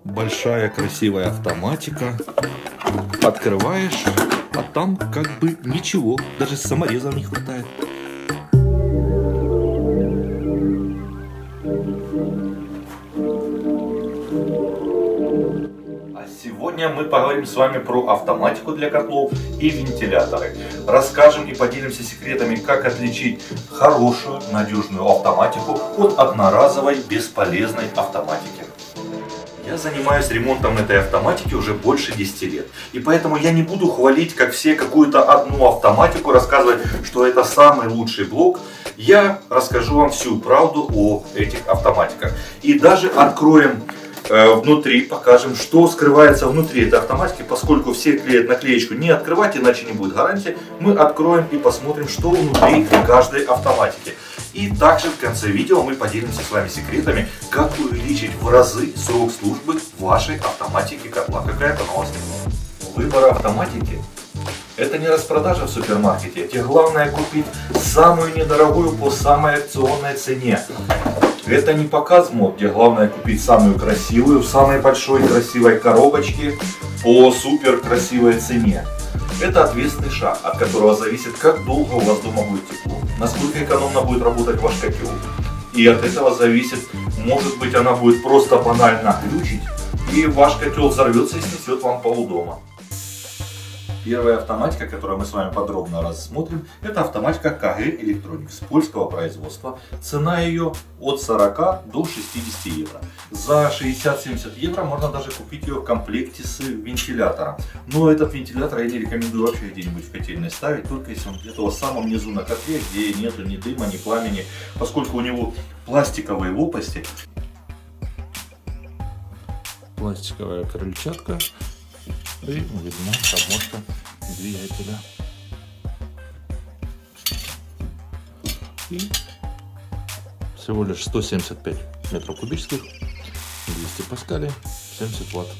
Большая красивая автоматика. Открываешь, а там как бы ничего, даже самореза не хватает. А сегодня мы поговорим с вами про автоматику для котлов и вентиляторы. Расскажем и поделимся секретами, как отличить хорошую, надежную автоматику от одноразовой, бесполезной автоматики. Я занимаюсь ремонтом этой автоматики уже больше 10 лет. И поэтому я не буду хвалить, как все, какую-то одну автоматику, рассказывать, что это самый лучший блок. Я расскажу вам всю правду о этих автоматиках. И даже откроем внутри, покажем, что скрывается внутри этой автоматики. Поскольку все клеят наклеечку «не открывать, иначе не будет гарантии», мы откроем и посмотрим, что внутри каждой автоматики. И также в конце видео мы поделимся с вами секретами, как увеличить в разы срок службы вашей автоматики котла. Какая-то новость. Выбор автоматики — это не распродажа в супермаркете. Тебе главное купить самую недорогую по самой акционной цене. Это не показ мод, где главное купить самую красивую в самой большой красивой коробочке по супер красивой цене. Это ответственный шаг, от которого зависит, как долго у вас дома будет тепло, насколько экономно будет работать ваш котел. И от этого зависит, может быть, она будет просто банально глючить, и ваш котел взорвется и снесет вам полдома. Первая автоматика, которую мы с вами подробно рассмотрим, это автоматика KG Electronics польского производства. Цена ее от 40 до 60 евро. За 60-70 евро можно даже купить ее в комплекте с вентилятором. Но этот вентилятор я не рекомендую вообще где-нибудь в котельной ставить, только если он где-то в самом низу на котле, где нету ни дыма, ни пламени, поскольку у него пластиковые лопасти. Пластиковая крыльчатка. И видна обмотка двигателя. И всего лишь 175 метров кубических, 200 паскалей, 70 ватт.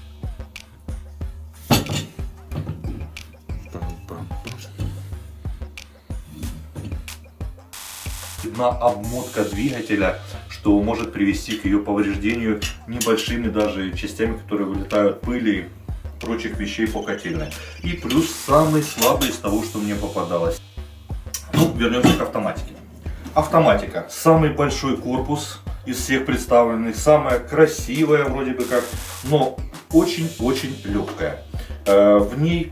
Видна обмотка двигателя, что может привести к ее повреждению небольшими даже частями, которые вылетают, пыли, прочих вещей по котельной. И плюс самый слабый из того, что мне попадалось. Ну, вернемся к автоматике. Автоматика. Самый большой корпус из всех представленных, самая красивая вроде бы как, но очень-очень легкая. В ней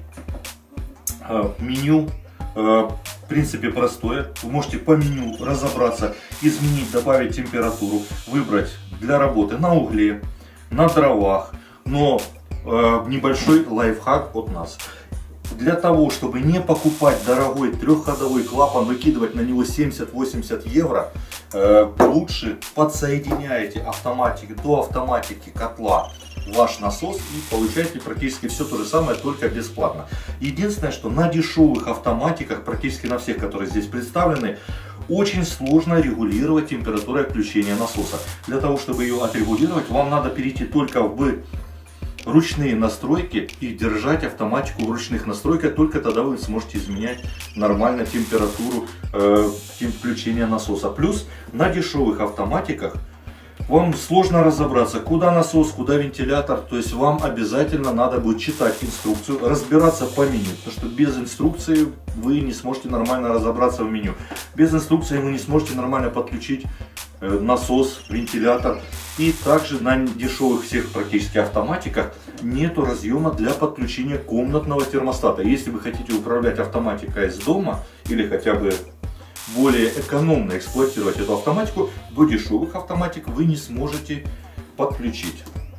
меню в принципе простое. Вы можете по меню разобраться, изменить, добавить температуру, выбрать для работы на угле, на дровах. Но небольшой лайфхак от нас. Для того, чтобы не покупать дорогой трехходовой клапан, выкидывать на него 70-80 евро, лучше подсоединяйте до автоматики котла ваш насос и получаете практически все то же самое, только бесплатно. Единственное, что на дешевых автоматиках, практически на всех, которые здесь представлены, очень сложно регулировать температуру отключения насоса. Для того, чтобы ее отрегулировать, вам надо перейти только в ручные настройки и держать автоматику в ручных настройках, только тогда вы сможете изменять нормально температуру включения насоса. Плюс на дешевых автоматиках вам сложно разобраться, куда насос, куда вентилятор, то есть вам обязательно надо будет читать инструкцию, разбираться по меню, потому что без инструкции вы не сможете нормально разобраться в меню. Без инструкции вы не сможете нормально подключить насос, вентилятор. И также на дешевых всех практически автоматиках нету разъема для подключения комнатного термостата. Если вы хотите управлять автоматикой из дома или хотя бы более экономно эксплуатировать эту автоматику, до дешевых автоматик вы не сможете подключить.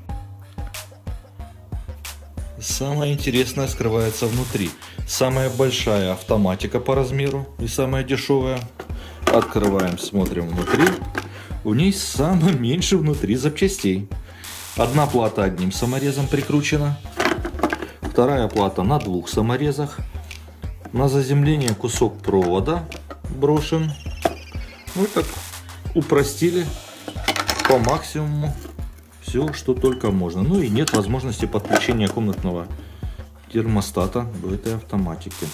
Самое интересное скрывается внутри. Самая большая автоматика по размеру и самая дешевая. Открываем, смотрим внутри. У ней самое меньше внутри запчастей. Одна плата одним саморезом прикручена. Вторая плата на двух саморезах. На заземление кусок провода брошен. Мы так упростили по максимуму все, что только можно. Ну и нет возможности подключения комнатного термостата до этой автоматики.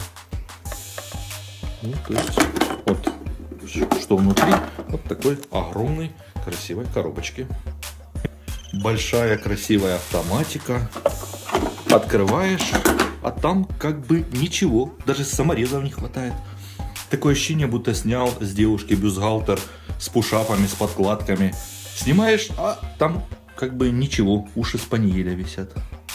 Ну, то есть вот что внутри вот такой огромной красивой коробочки. большая красивая автоматика. Открываешь, а там как бы ничего, даже саморезов не хватает. Такое ощущение, будто снял с девушки бюстгальтер с пушапами, с подкладками. Снимаешь, а там как бы ничего, уши спаниеля висят.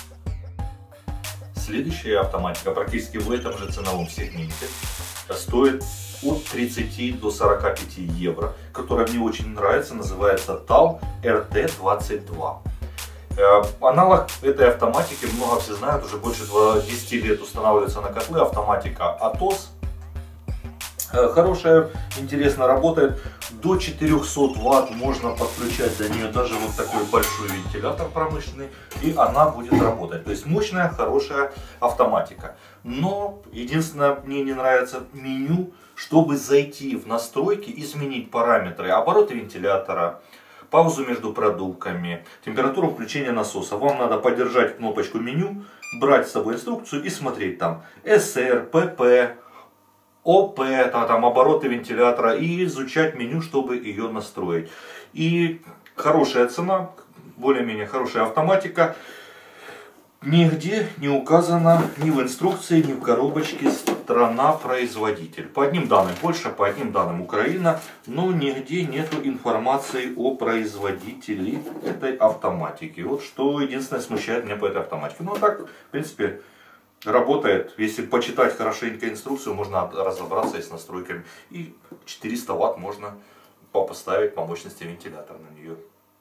Следующая автоматика практически в этом же ценовом сегменте стоит от 30 до 45 евро, которая мне очень нравится, называется TAL RT22. Аналог этой автоматики, много все знают, уже больше 10 лет устанавливается на котлы, автоматика ATOS. Хорошая, интересно работает. До 400 Вт можно подключать до нее даже вот такой большой вентилятор промышленный, и она будет работать. То есть мощная, хорошая автоматика. Но единственное, мне не нравится меню, чтобы зайти в настройки, изменить параметры, обороты вентилятора, паузу между продувками, температуру включения насоса. Вам надо подержать кнопочку меню, брать с собой инструкцию и смотреть там SR, PP, ОП, там обороты вентилятора, и изучать меню, чтобы ее настроить. И хорошая цена, более-менее хорошая автоматика. Нигде не указано ни в инструкции, ни в коробочке страна-производитель. По одним данным Польша, по одним данным Украина, но нигде нету информации о производителе этой автоматики. Вот что единственное смущает меня по этой автоматике. Ну так, в принципе, работает. Если почитать хорошенько инструкцию, можно разобраться и с настройками. И 400 Вт можно поставить по мощности вентилятора на нее.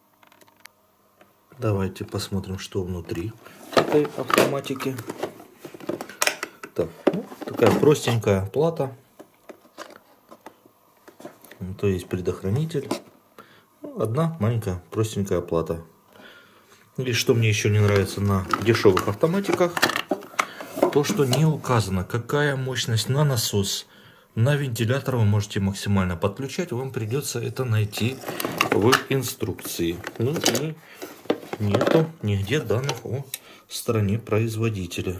Давайте посмотрим, что внутри этой автоматики. Так, ну, такая простенькая плата. То есть предохранитель. Одна маленькая простенькая плата. И что мне еще не нравится на дешевых автоматиках, то, что не указано, какая мощность на насос. На вентилятор вы можете максимально подключать, вам придется это найти в инструкции. Ну и нету нигде данных о стороне производителя.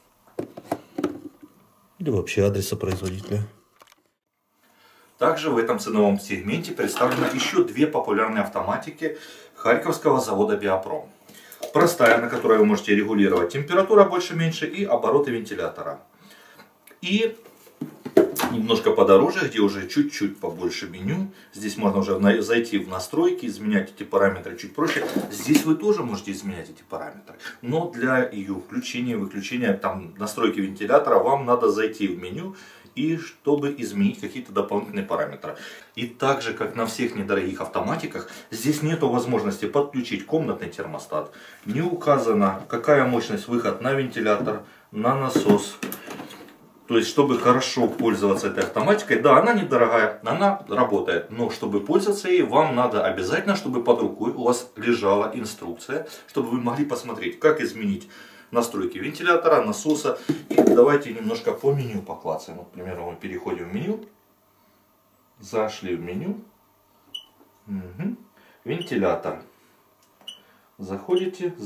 Или вообще адреса производителя. Также в этом ценовом сегменте представлены еще две популярные автоматики харьковского завода Биопром. Простая, на которой вы можете регулировать температуру больше-меньше и обороты вентилятора. И немножко подороже, где уже чуть-чуть побольше меню. Здесь можно уже зайти в настройки, изменять эти параметры чуть проще. Здесь вы тоже можете изменять эти параметры. Но для ее включения, выключения, там настройки вентилятора, вам надо зайти в меню, и чтобы изменить какие-то дополнительные параметры. И так же, как на всех недорогих автоматиках, здесь нет возможности подключить комнатный термостат. Не указано, какая мощность выход на вентилятор, на насос. То есть, чтобы хорошо пользоваться этой автоматикой, да, она недорогая, она работает. Но чтобы пользоваться ей, вам надо обязательно, чтобы под рукой у вас лежала инструкция, чтобы вы могли посмотреть, как изменить настройки вентилятора, насоса. И давайте немножко по меню поклацаем. Вот, к примеру, мы переходим в меню. Зашли в меню. Угу. Вентилятор. Заходите.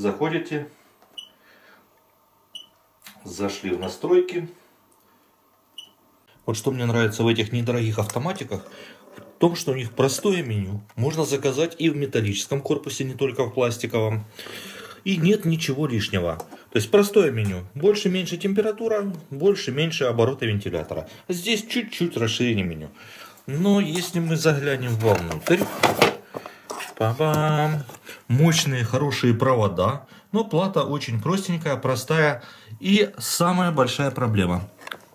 Зашли в настройки. Вот что мне нравится в этих недорогих автоматиках, в том, что у них простое меню. Можно заказать и в металлическом корпусе, не только в пластиковом. И нет ничего лишнего. То есть простое меню. Больше-меньше температура, больше-меньше обороты вентилятора. Здесь чуть-чуть расширение меню. Но если мы заглянем вовнутрь, мощные, хорошие провода. Но плата очень простенькая, простая. И самая большая проблема.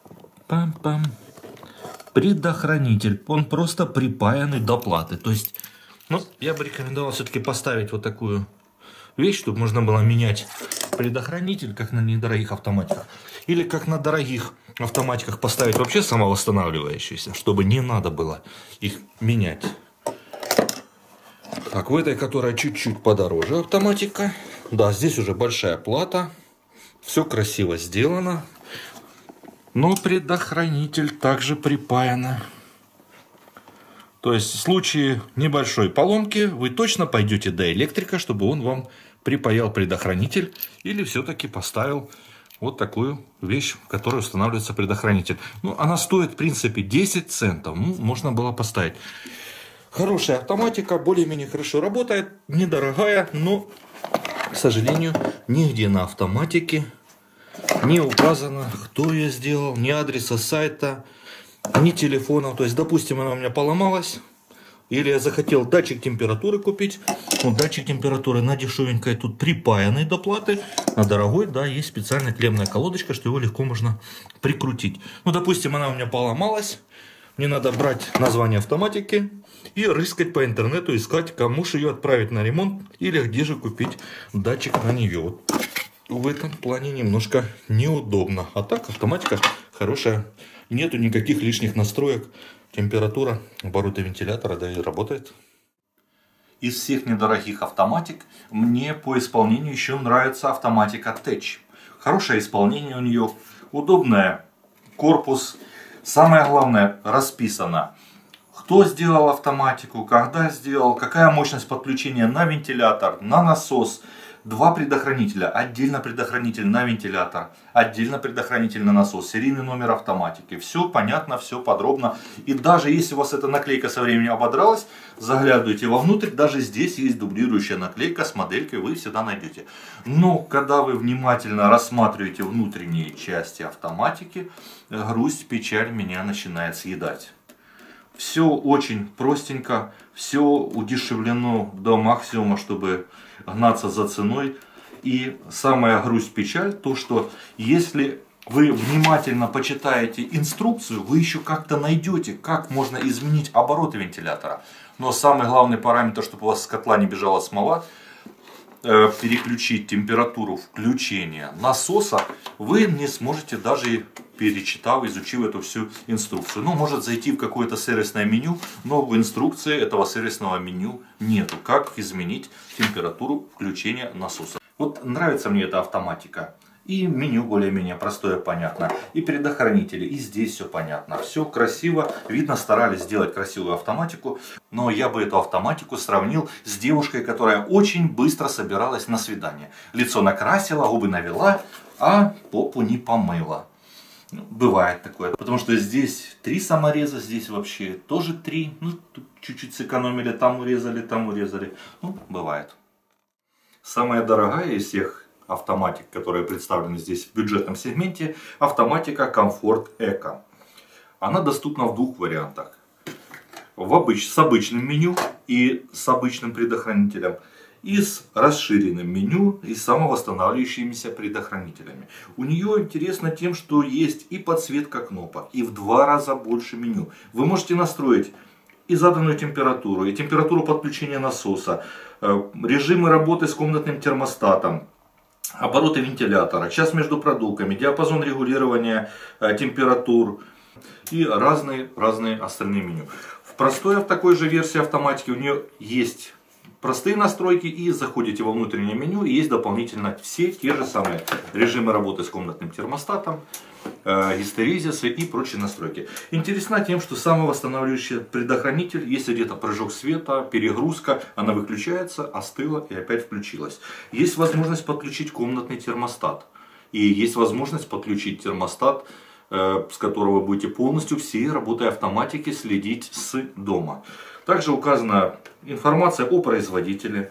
Предохранитель. Он просто припаянный до платы. То есть, ну, я бы рекомендовал все-таки поставить вот такую вещь, чтобы можно было менять предохранитель, как на недорогих автоматиках. Или как на дорогих автоматиках поставить вообще самовосстанавливающиеся, чтобы не надо было их менять. Так, в этой, которая чуть-чуть подороже автоматика. Да, здесь уже большая плата. Все красиво сделано. Но предохранитель также припаян. То есть в случае небольшой поломки вы точно пойдете до электрика, чтобы он вам припаял предохранитель или все-таки поставил вот такую вещь, в которой устанавливается предохранитель. Ну, она стоит в принципе 10 центов. Ну, можно было поставить. Хорошая автоматика, более-менее хорошо работает, недорогая, но, к сожалению, нигде на автоматике не указано, кто ее сделал, ни адреса сайта, ни телефона. То есть, допустим, она у меня поломалась, или я захотел датчик температуры купить. Вот датчик температуры на дешевенькой тут припаянный до платы, а дорогой, да, есть специальная клеммная колодочка, что его легко можно прикрутить. Ну, допустим, она у меня поломалась, мне надо брать название автоматики и рыскать по интернету, искать, кому же ее отправить на ремонт или где же купить датчик на нее. Вот в этом плане немножко неудобно. А так автоматика хорошая, нету никаких лишних настроек. Температура, обороты вентилятора, да и работает. Из всех недорогих автоматик мне по исполнению еще нравится автоматика Tech. Хорошее исполнение у нее, удобная корпус. Самое главное, расписано, кто сделал автоматику, когда сделал, какая мощность подключения на вентилятор, на насос. Два предохранителя, отдельно предохранитель на вентилятор, отдельно предохранитель на насос, серийный номер автоматики. Все понятно, все подробно. И даже если у вас эта наклейка со временем ободралась, заглядывайте вовнутрь, даже здесь есть дублирующая наклейка с моделькой, вы всегда найдете. Но когда вы внимательно рассматриваете внутренние части автоматики, грусть, печаль меня начинает съедать. Все очень простенько, все удешевлено до максимума, чтобы гнаться за ценой. И самая грусть-печаль, то что если вы внимательно почитаете инструкцию, вы еще как-то найдете, как можно изменить обороты вентилятора. Но самый главный параметр, чтобы у вас с котла не бежала смола, переключить температуру включения насоса, вы не сможете, даже перечитав, изучив эту всю инструкцию. Ну, может зайти в какое-то сервисное меню, но в инструкции этого сервисного меню нету, как изменить температуру включения насоса. Вот нравится мне эта автоматика. И меню более-менее простое, понятно. И предохранители, и здесь все понятно. Все красиво. Видно, старались сделать красивую автоматику. Но я бы эту автоматику сравнил с девушкой, которая очень быстро собиралась на свидание. Лицо накрасила, губы навела, а попу не помыла. Бывает такое. Потому что здесь 3 самореза, здесь вообще тоже 3. Ну, тут чуть-чуть сэкономили, там урезали, там урезали. Ну, бывает. Самая дорогая из всех автоматик, которые представлены здесь в бюджетном сегменте, автоматика Comfort Eco. Она доступна в 2 вариантах. С обычным меню и с обычным предохранителем. И с расширенным меню и самовосстанавливающимися предохранителями. У нее интересно тем, что есть и подсветка кнопок, и в 2 раза больше меню. Вы можете настроить и заданную температуру, и температуру подключения насоса, режимы работы с комнатным термостатом, обороты вентилятора, час между продувками, диапазон регулирования температур и разные остальные меню. В такой же версии автоматики у нее есть простые настройки, и заходите во внутреннее меню, и есть дополнительно все те же самые режимы работы с комнатным термостатом, гистерезисы и прочие настройки. Интересна тем, что самовосстанавливающий предохранитель, если где-то прыжок света, перегрузка, она выключается, остыла и опять включилась. Есть возможность подключить комнатный термостат. И есть возможность подключить термостат, с которого вы будете полностью всей работой автоматики следить с дома. Также указана информация о производителе,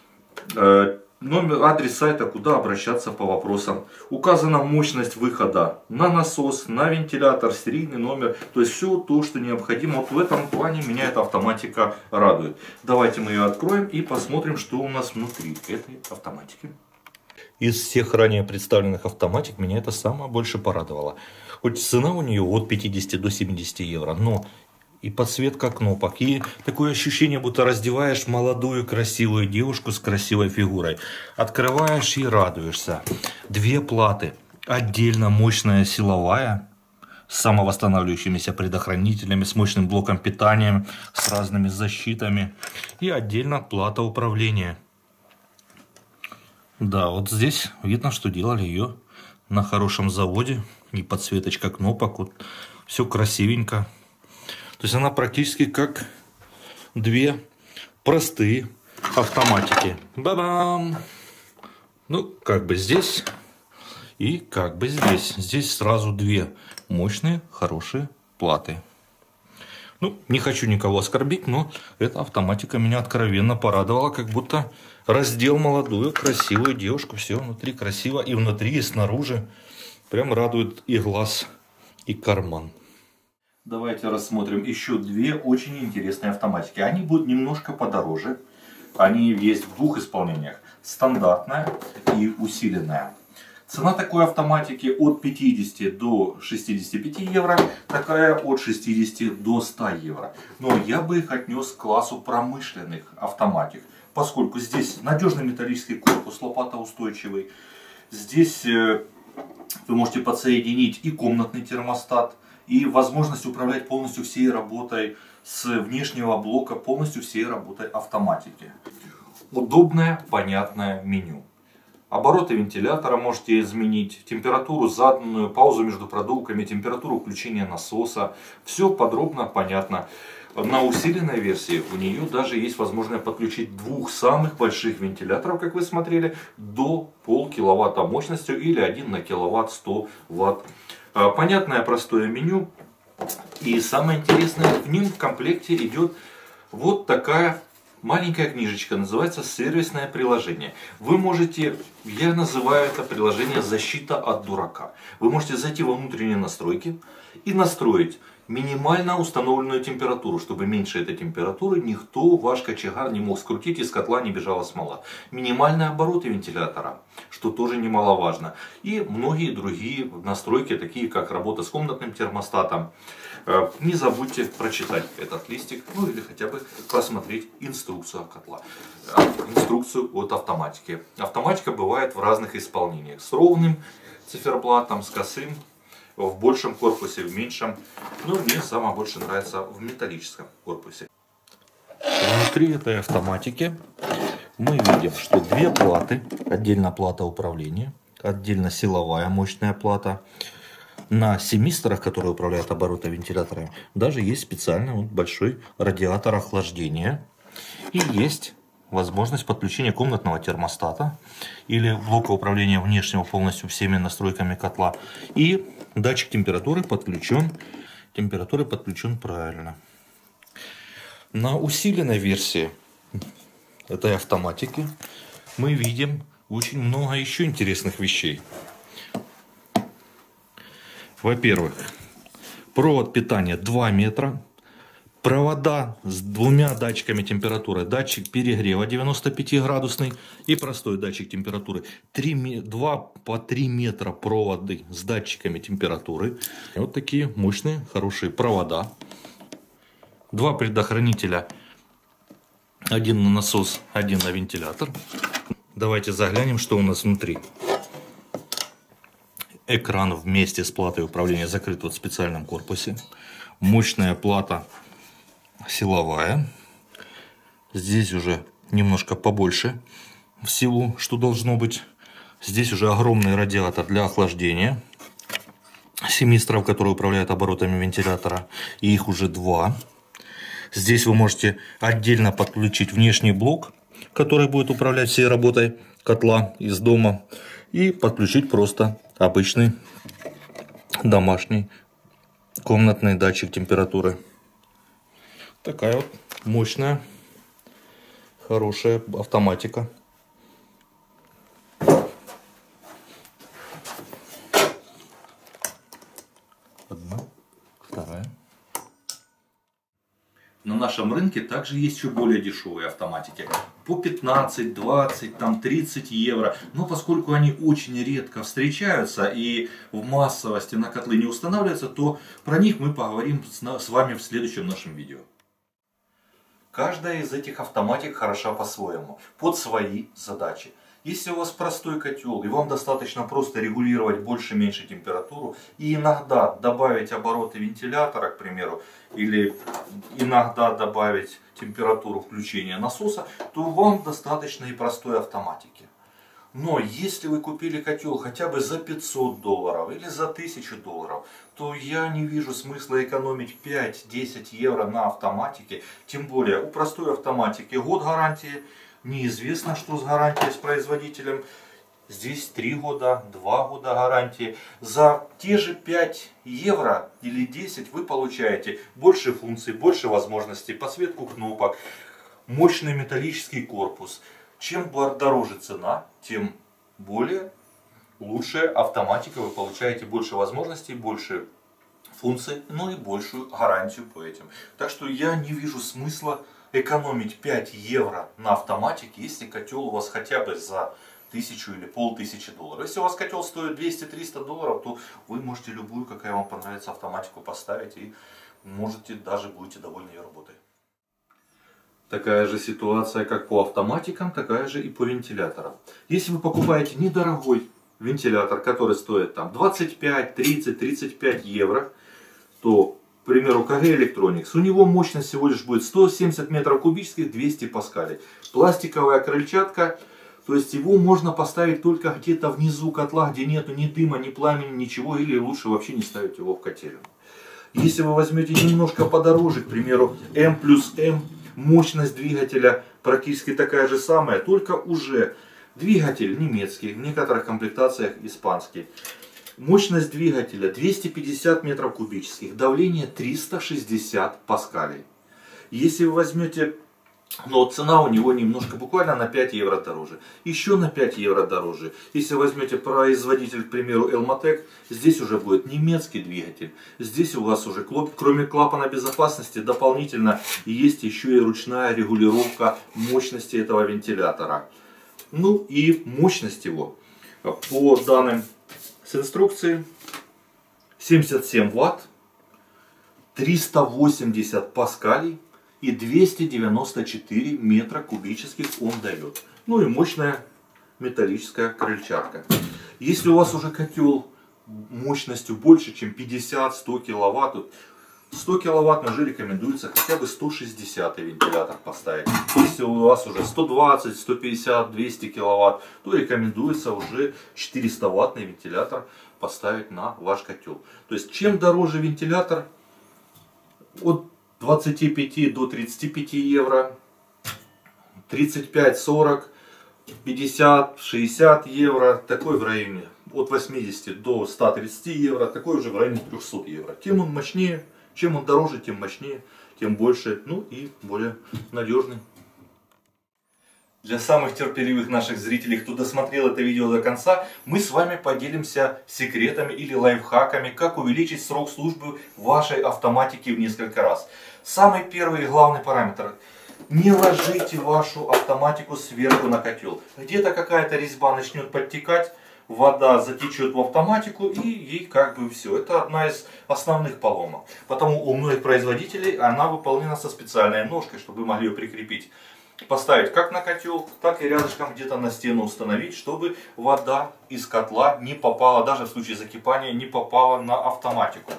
адрес сайта, куда обращаться по вопросам. Указана мощность выхода на насос, на вентилятор, серийный номер. То есть все то, что необходимо. Вот в этом плане меня эта автоматика радует. Давайте мы ее откроем и посмотрим, что у нас внутри этой автоматики. Из всех ранее представленных автоматик меня это самое больше порадовало. Хоть цена у нее от 50 до 70 евро, но и подсветка кнопок, и такое ощущение, будто раздеваешь молодую красивую девушку с красивой фигурой. Открываешь и радуешься. 2 платы. Отдельно мощная силовая, с самовосстанавливающимися предохранителями, с мощным блоком питания, с разными защитами. И отдельно плата управления. Да, вот здесь видно, что делали ее на хорошем заводе. И подсветочка кнопок. Вот, все красивенько. То есть она практически как 2 простые автоматики. Ба-бам! Ну, как бы здесь и как бы здесь. Здесь сразу 2 мощные, хорошие платы. Ну, не хочу никого оскорбить, но эта автоматика меня откровенно порадовала, как будто раздел молодую, красивую девушку. Все внутри красиво, и внутри, и снаружи. Прям радует и глаз, и карман. Давайте рассмотрим еще две очень интересные автоматики. Они будут немножко подороже. Они есть в двух исполнениях. Стандартная и усиленная. Цена такой автоматики от 50 до 65 евро, такая от 60 до 100 евро. Но я бы их отнес к классу промышленных автоматик, поскольку здесь надежный металлический корпус, лопатоустойчивый. Здесь вы можете подсоединить и комнатный термостат, и возможность управлять полностью всей работой с внешнего блока, полностью всей работой автоматики. Удобное, понятное меню. Обороты вентилятора можете изменить, температуру заданную, паузу между продувками, температуру включения насоса. Все подробно, понятно. На усиленной версии у нее даже есть возможность подключить двух самых больших вентиляторов, как вы смотрели, до 0,5 киловатта мощностью или 1 на киловатт 100 ватт. Понятное простое меню. И самое интересное, в нем в комплекте идет вот такая маленькая книжечка, называется сервисное приложение. Вы можете, я называю это приложение «Защита от дурака». Вы можете зайти во внутренние настройки и настроить минимально установленную температуру, чтобы меньше этой температуры никто ваш кочегар не мог скрутить, из котла не бежала смола. Минимальные обороты вентилятора, что тоже немаловажно. И многие другие настройки, такие как работа с комнатным термостатом. Не забудьте прочитать этот листик, ну или хотя бы посмотреть инструкцию котла, инструкцию от автоматики. Автоматика бывает в разных исполнениях, с ровным циферблатом, с косым, в большем корпусе, в меньшем. Но мне самое больше нравится в металлическом корпусе. Внутри этой автоматики мы видим, что две платы. Отдельно плата управления, отдельно силовая мощная плата. На семисторах, которые управляют обороты вентиляторами, даже есть специально вот большой радиатор охлаждения. И есть возможность подключения комнатного термостата или блока управления внешнего полностью всеми настройками котла. И датчик температуры подключен правильно. На усиленной версии этой автоматики мы видим очень много еще интересных вещей. Во-первых, провод питания 2 метра, провода с двумя датчиками температуры, датчик перегрева 95-градусный и простой датчик температуры. 2 по 3 метра проводы с датчиками температуры. Вот такие мощные, хорошие провода. 2 предохранителя, один на насос, один на вентилятор. Давайте заглянем, что у нас внутри. Экран вместе с платой управления закрыт вот в специальном корпусе. Мощная плата силовая. Здесь уже немножко побольше всего, что должно быть. Здесь уже огромный радиатор для охлаждения. Семисторов, которые управляют оборотами вентилятора. И их уже 2. Здесь вы можете отдельно подключить внешний блок, который будет управлять всей работой котла из дома. И подключить просто обычный домашний комнатный датчик температуры. Такая вот мощная, хорошая автоматика. Одна, вторая. На нашем рынке также есть еще более дешевые автоматики. По 15, 20, там 30 евро. Но поскольку они очень редко встречаются и в массовости на котлы не устанавливаются, то про них мы поговорим с вами в следующем нашем видео. Каждая из этих автоматик хороша по-своему, под свои задачи. Если у вас простой котел и вам достаточно просто регулировать больше-меньше температуру и иногда добавить обороты вентилятора, к примеру, или иногда добавить температуру включения насоса, то вам достаточно и простой автоматики. Но если вы купили котел хотя бы за 500 долларов или за 1000 долларов, то я не вижу смысла экономить 5-10 евро на автоматике. Тем более у простой автоматики год гарантии. Неизвестно, что с гарантией, с производителем. Здесь 3 года, 2 года гарантии. За те же 5 евро или 10 вы получаете больше функций, больше возможностей, подсветку кнопок, мощный металлический корпус. Чем дороже цена, тем более лучшая автоматика. Вы получаете больше возможностей, больше функций, ну и большую гарантию по этим. Так что я не вижу смысла экономить 5 евро на автоматике, если котел у вас хотя бы за 1000 или 1500 долларов. Если у вас котел стоит 200-300 долларов, то вы можете любую, какая вам понравится, автоматику поставить и можете даже будете довольны ее работой. Такая же ситуация как по автоматикам, такая же и по вентиляторам. Если вы покупаете недорогой вентилятор, который стоит там 25, 30, 35 евро, то, к примеру, KG Electronics, у него мощность всего лишь будет 170 метров кубических, 200 паскалей. Пластиковая крыльчатка, то есть его можно поставить только где-то внизу котла, где нету ни дыма, ни пламени, ничего, или лучше вообще не ставить его в котельную. Если вы возьмете немножко подороже, к примеру, M+M, мощность двигателя практически такая же самая, только уже двигатель немецкий, в некоторых комплектациях испанский. Мощность двигателя 250 метров кубических, давление 360 паскалей. Если вы возьмете, но цена у него немножко, буквально на 5 евро дороже. Еще на 5 евро дороже. Если возьмете производитель, к примеру, Elmatec, здесь уже будет немецкий двигатель. Здесь у вас уже, кроме клапана безопасности, дополнительно есть еще и ручная регулировка мощности этого вентилятора. Ну и мощность его, по данным с инструкции, 77 ватт, 380 паскалей и 294 метра кубических он дает. Ну и мощная металлическая крыльчатка. Если у вас уже котел мощностью больше, чем 50-100 киловатт, 100 киловатт уже рекомендуется хотя бы 160 вентилятор поставить. Если у вас уже 120, 150, 200 киловатт, то рекомендуется уже 400 ваттный вентилятор поставить на ваш котел. То есть чем дороже вентилятор, от 25 до 35 евро, 35, 40, 50, 60 евро, такой в районе от 80 до 130 евро, такой уже в районе 300 евро. Тем он мощнее. Чем он дороже, тем мощнее, тем больше, ну и более надежный. Для самых терпеливых наших зрителей, кто досмотрел это видео до конца, мы с вами поделимся секретами или лайфхаками, как увеличить срок службы вашей автоматики в несколько раз. Самый первый и главный параметр. Не ложите вашу автоматику сверху на котел. Где-то какая-то резьба начнет подтекать, вода затечет в автоматику и ей как бы все. Это одна из основных поломок. Потому у многих производителей она выполнена со специальной ножкой, чтобы вы могли ее прикрепить. Поставить как на котел, так и рядышком где-то на стену установить, чтобы вода из котла не попала, даже в случае закипания, не попала на автоматику.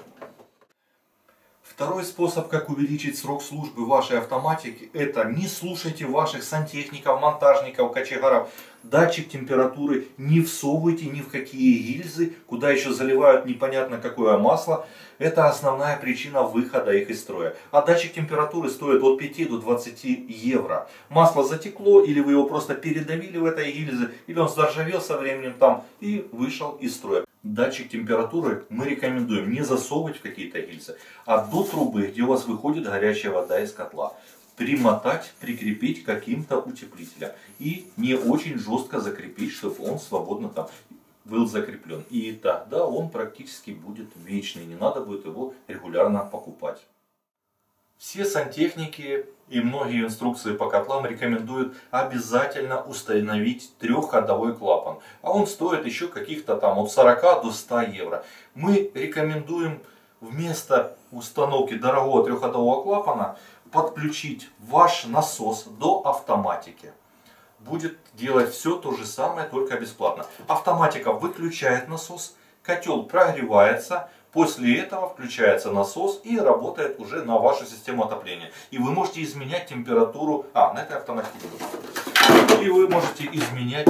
Второй способ, как увеличить срок службы вашей автоматики, это не слушайте ваших сантехников, монтажников, кочегаров. Датчик температуры не всовывайте ни в какие гильзы, куда еще заливают непонятно какое масло. Это основная причина выхода их из строя. А датчик температуры стоит от 5 до 20 евро. Масло затекло, или вы его просто передавили в этой гильзе, или он заржавел со временем там и вышел из строя. Датчик температуры мы рекомендуем не засовывать в какие-то гильзы, а до трубы, где у вас выходит горячая вода из котла, примотать, прикрепить каким-то утеплителем. И не очень жестко закрепить, чтобы он свободно там был закреплен. И тогда он практически будет вечный, не надо будет его регулярно покупать. Все сантехники и многие инструкции по котлам рекомендуют обязательно установить трехходовой клапан. А он стоит еще каких-то там от 40 до 100 евро. Мы рекомендуем вместо установки дорогого трехходового клапана подключить ваш насос до автоматики. Будет делать все то же самое, только бесплатно. Автоматика выключает насос, котел прогревается. После этого включается насос и работает уже на вашу систему отопления. И вы можете изменять температуру. На этой автоматике. И вы можете изменять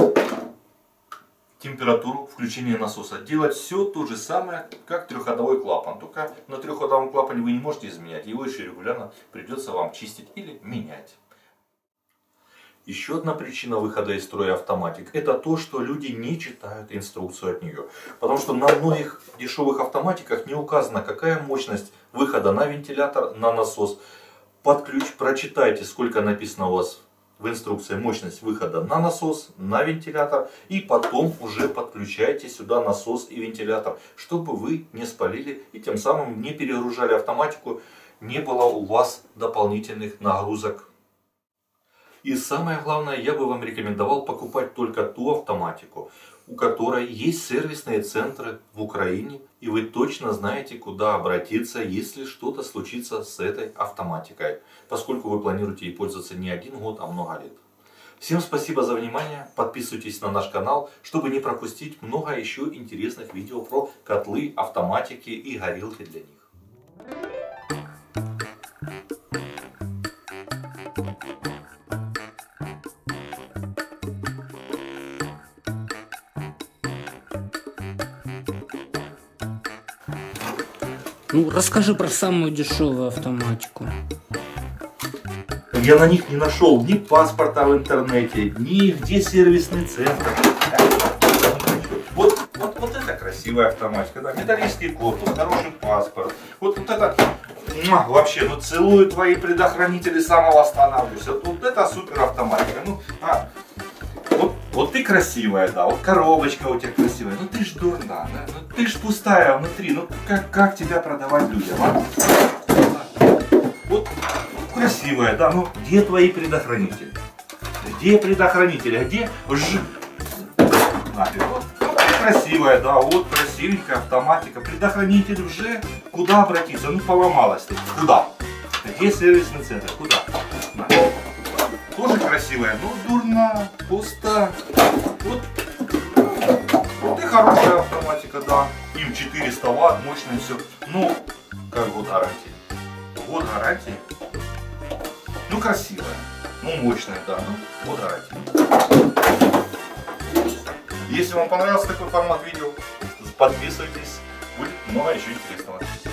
температуру включения насоса. Делать все то же самое, как трехходовой клапан. Только на трехходовом клапане вы не можете изменять. Его еще регулярно придется вам чистить или менять. Еще одна причина выхода из строя автоматик — это то, что люди не читают инструкцию от нее. Потому что на многих дешевых автоматиках не указана, какая мощность выхода на вентилятор, на насос. Под ключ прочитайте, сколько написано у вас в инструкции мощность выхода на насос, на вентилятор. И потом уже подключайте сюда насос и вентилятор, чтобы вы не спалили и тем самым не перегружали автоматику, не было у вас дополнительных нагрузок. И самое главное, я бы вам рекомендовал покупать только ту автоматику, у которой есть сервисные центры в Украине, и вы точно знаете, куда обратиться, если что-то случится с этой автоматикой, поскольку вы планируете ей пользоваться не 1 год, а много лет. Всем спасибо за внимание, подписывайтесь на наш канал, чтобы не пропустить много еще интересных видео про котлы, автоматики и горелки для них. Ну, расскажи про самую дешевую автоматику. Я на них не нашел ни паспорта в интернете, ни где сервисный центр. Вот это красивая автоматика, да, металлический корпус, хороший паспорт. Вот это вообще, ну целую твои предохранители, самовосстанавливайся. Вот это супер автоматика. Ну, вот ты красивая, да, вот коробочка у тебя красивая, ну ты ж дурна, да? Ну ты ж пустая внутри, ну как тебя продавать людям, а? Вот красивая, да, ну где твои предохранители? Где предохранители, а где нафиг, вот красивая, да, вот красивенькая автоматика, предохранитель уже, куда обратиться, ну поломалась ты, куда? Где сервисный центр, куда? Нафиг. Тоже красивая, но дурна, пуста. Вот и хорошая автоматика, да. Им 400 Вт, мощная все. Ну, как год гарантии. Год гарантии. Ну, красивая. Ну, мощная, да. Ну, год гарантии. Если вам понравился такой формат видео, подписывайтесь. Будет много еще интересного.